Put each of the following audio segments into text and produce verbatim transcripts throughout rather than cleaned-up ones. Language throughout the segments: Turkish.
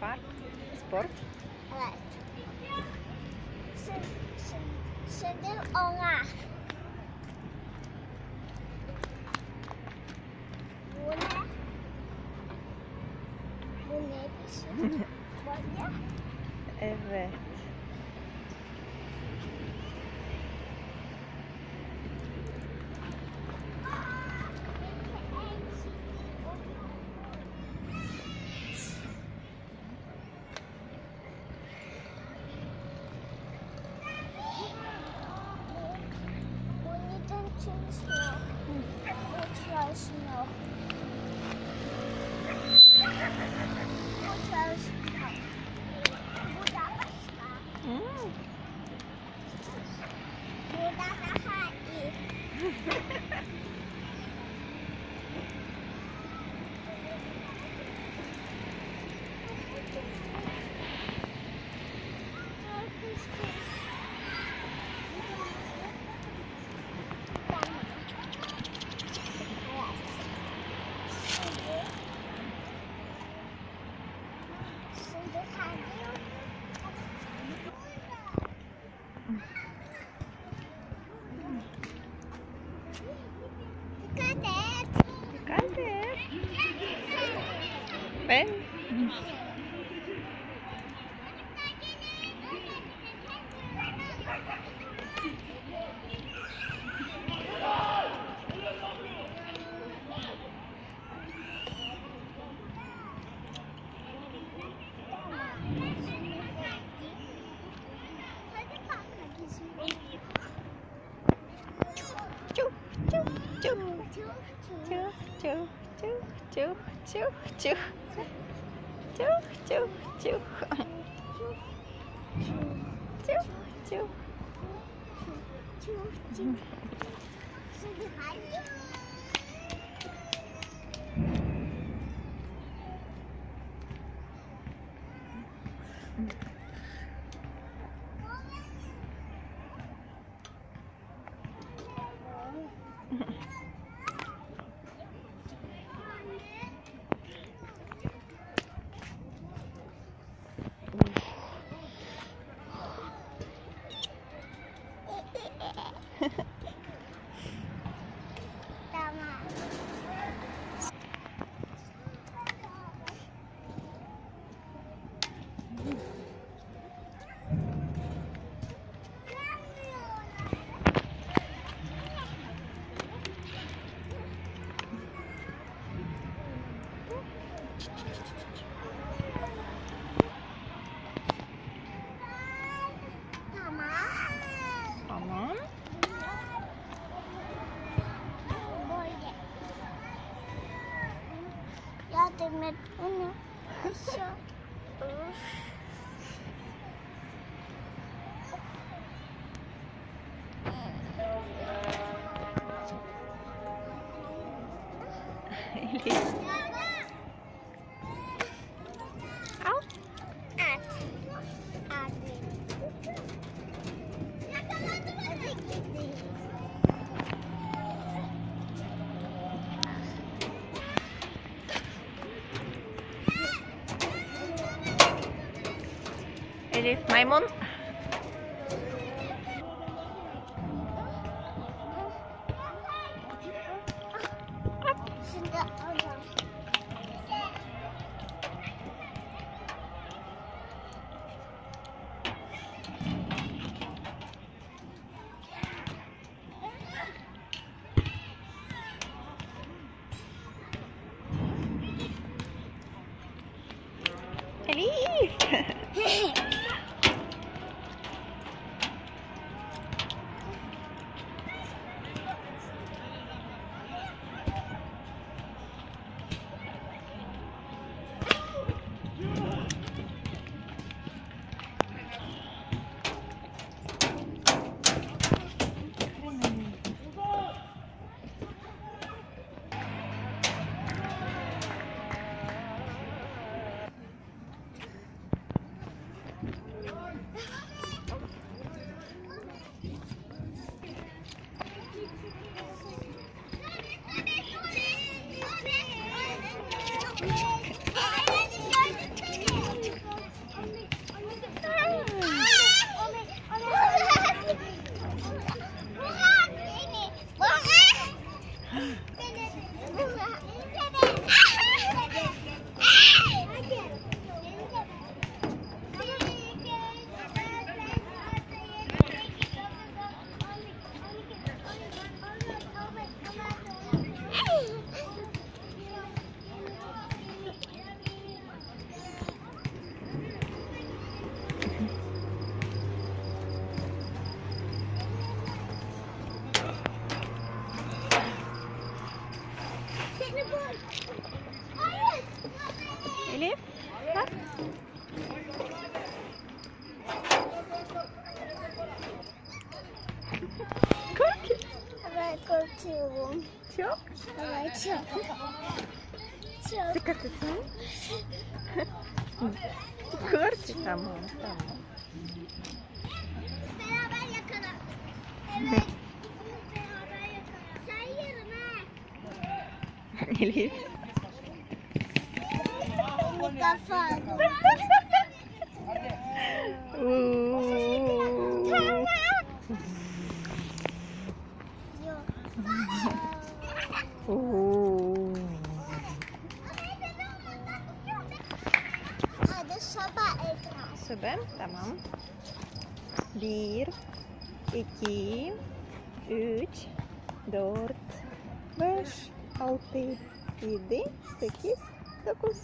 Park, sport. Evet. Şimdi ona. Bu ne? Bu ne bir şey? Böyle. Evet. Çalışmıyor. Bu çalışmıyor. Bu çalışmıyor. Bu da başka. Hmm. Bu da daha iyi. Dikkat et. Dikkat et. Ben. Çu çu çu çu çu çu çu çu çu çu çu çu çu çu. Şimdi hadi. Tamam. Tamam. Böyle. Yardım et onu. Aşağı. Of. Elif. Al. At. At. Hadi gidelim. Elif maymun. Şimdi alacağım. Elif. Elif, bak. Kork. Evet, korkuyorum. Çok. Evet, çok. Çok. Sıkı tutun. Kork. Tamam, tamam. Beraber yakalım. Evet. Beraber yakalım. Sen yarın ha. Elif. Bir defa. Oo. Yok. Oo. Hadi sabah ekran. Süper, tamam. Bir, iki, üç, dört, beş, altı, yedi, sekiz, dokuz.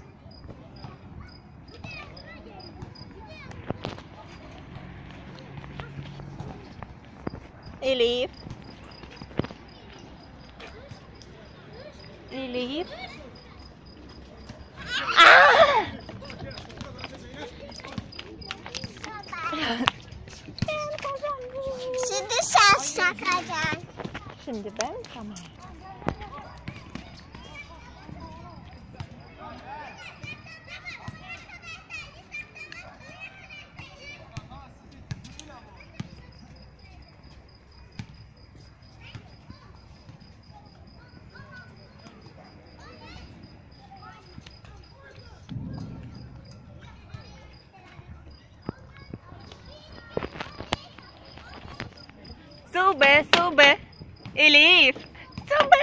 Elif. Elif. Ah! Şimdi sen sakacaksın. Şimdi ben tamam. Sube, sube. Elif. Sube.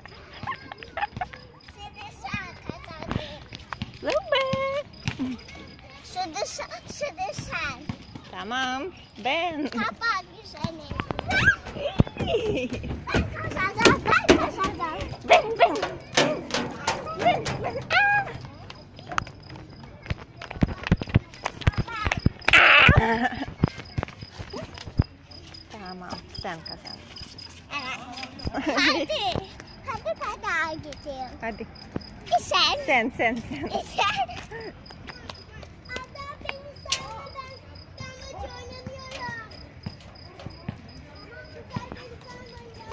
Şimdi sen kazandın. Sube. Şimdi sen. Şimdi sen. Tamam. Ben. Kapat güzeli. Ben kazandım. Ben kazandım. Ben, ben. Ben, ben. Ah! Ah! Tamam, sen kazandın. Evet. Hadi. Hadi hadi gidelim. Hadi. Sen. Sen, sen, sen. Sen. Adam beni sevmeden ben maç oynamıyorum. Ama güzel beni sevmeden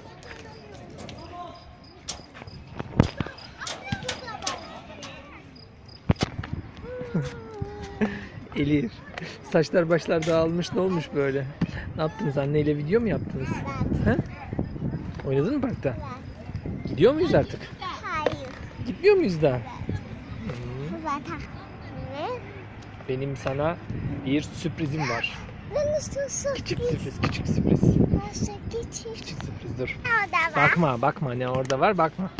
Elif, saçlar başlar dağılmış, ne olmuş böyle? Ne yaptınız, anneyle video mu yaptınız? Evet. He? Oynadın mı parkta? Gidiyor muyuz artık? Hayır. Gitmiyor muyuz daha? Bu zaten. Ne? Benim sana bir sürprizim var. Ben istiyorsun. Küçük sürpriz, küçük sürpriz. Nasıl küçük? Küçük sürpriz, dur. Orada var. Bakma, bakma ne orada var, bakma.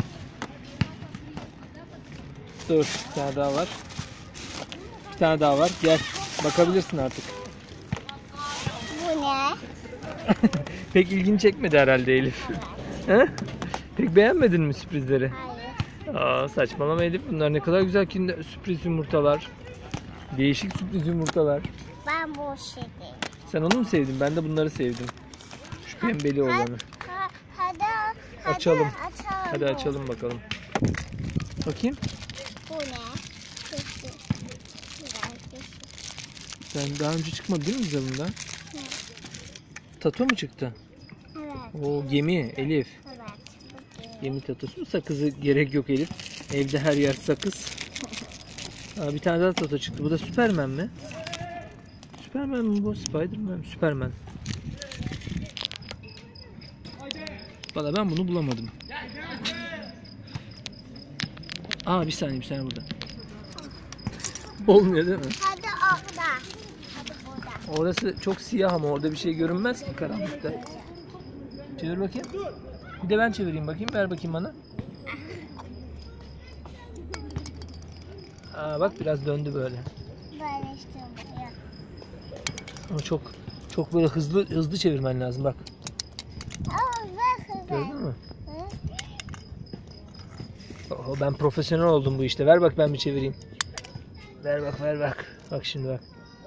Dur, bir tane daha var. Bir tane daha var, gel. Bakabilirsin artık. Bu ne? Pek ilgini çekmedi herhalde Elif. He? Pek beğenmedin mi sürprizleri? Hayır. Aa, saçmalama Elif, bunlar ne kadar güzel kinder sürpriz yumurtalar. Değişik sürpriz yumurtalar. Ben bu şeyi. Sen onu mu sevdin? Ben de bunları sevdim. Şu pembeli olanı. Ha, hadi, hadi Açalım. açalım. Hadi açalım bakalım. Bakayım. Bu ne? Küçük. Güzel küçük. Sen daha önce çıkmadı değil mi bize bundan? Tato mu çıktı? Evet. O gemi Elif. Evet. Gemi tatosu mu? Sakızı gerek yok Elif. Evde her yer sakız. Aa, bir tane daha tato çıktı. Bu da Süpermen mi? Süpermen mi bu? Spiderman mi? Süpermen. Valla ben bunu bulamadım. Aa, bir saniye bir saniye burada. Olmuyor değil mi? Hadi orada. Hadi burada. Orası çok siyah ama orada bir şey görünmez ki karanlıkta. Çevir bakayım. Bir de ben çevireyim bakayım. Ver bakayım bana. Aa, bak biraz döndü böyle. Böyle işte oluyor. Ama çok çok böyle hızlı hızlı çevirmen lazım bak. Aa, ve hızlı. Gördün mü? Hı? Oho, ben profesyonel oldum bu işte. Ver bak ben bir çevireyim. Ver bak ver bak. Bak şimdi bak.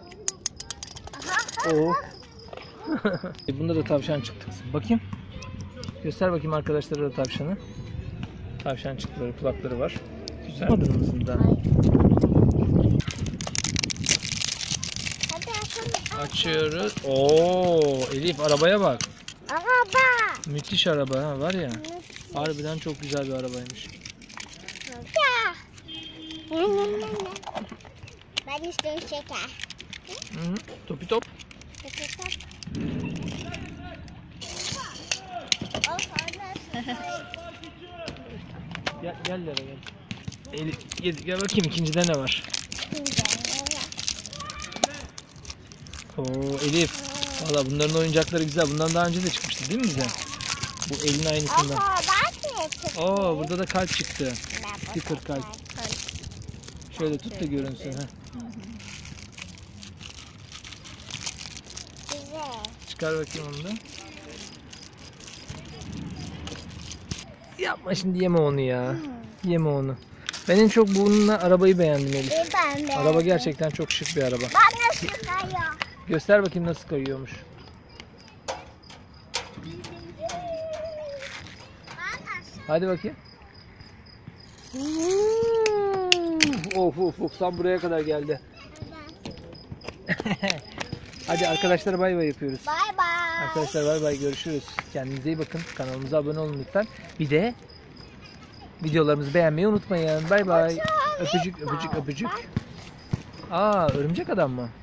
Oo. Bunda da tavşan çıktı. Bakayım. Göster bakayım arkadaşlara da tavşanı. Tavşan çıktı, böyle kulakları var. Güzel. Adımızda. Hadi açalım. Açıyoruz. Oo, Elif arabaya bak. Araba. Müthiş araba ha, var ya. Harbiden çok güzel bir arabaymış. Ya. Ne, ne, ne, ne. Ben istiyorum şeker. Hı -hı. Topi top. Şeker. Oh, anne. Gel gel Lara gel. Elif gel, gel bakayım ikincide ne var? Oo Elif. Valla bunların oyuncakları güzel. Bundan daha önce de çıkmıştı değil mi bize? Bu elin aynısından. Aha, ben de çıktı. Oo burada da kalp çıktı. Sticker kalp. Şöyle tut da görünsün ha. Güzel. Çıkar bakayım onu da. Yapma şimdi, yeme onu ya. Yeme onu. Ben en çok bununla arabayı beğendim Elif. Bir ben de. Araba gerçekten çok şık bir araba. Ben nasıl kayıyor? Göster bakayım nasıl kayıyormuş. Hadi bakayım. Of of of, tam buraya kadar geldi. Hadi arkadaşlar bay bay yapıyoruz. Bay bay. Arkadaşlar bay bay, görüşürüz. Kendinize iyi bakın. Kanalımıza abone olun lütfen. Bir de videolarımızı beğenmeyi unutmayın. Bay bay. Öpücük öpücük öpücük. Aa, örümcek adam mı?